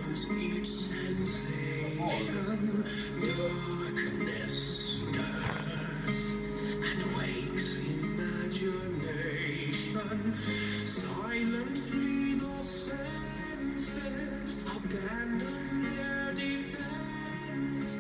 each sensation, darkness stirs and wakes imagination. Silently the senses abandon their defenses.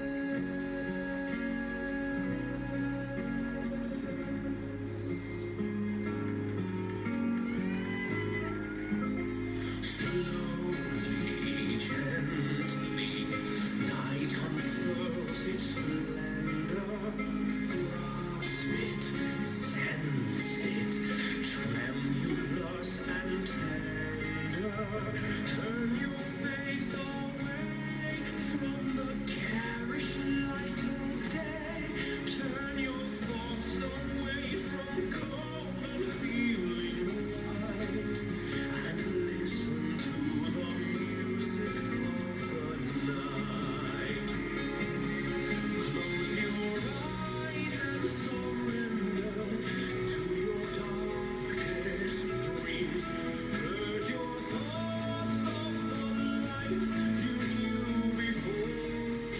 Slowly, gently, night unfurls its splendor. Grasp it, sense it, tremulous and tender. Turn your face away from the garish light of day. Turn your thoughts away from cold and feeling light, and listen to the music of the night. Close your eyes and surrender to your darkest dreams. Purge your thoughts of the life you knew before.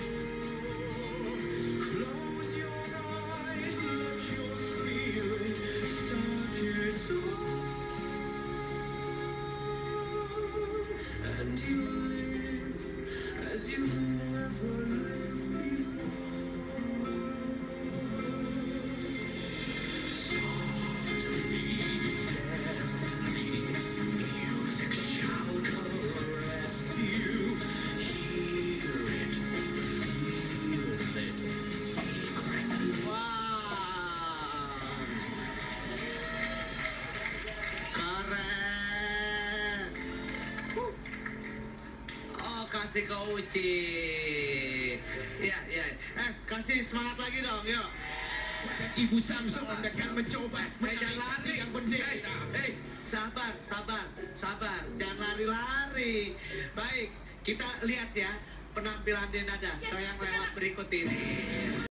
Close your eyes, let your spirit start its song, and you live as you've never lived before. Softly, deftly, music shall caress you. Hear it, feel it, secretly. Wah, keren. Oh, kasih ke Uci. Ya, ya. Kasih semangat lagi dong, yuk. Ibu Samson akan mencoba Jangan lari. yang bendera. Sabar, sabar, sabar. Jangan lari-lari. Baik, kita lihat ya penampilan Denada yang lewat berikut ini.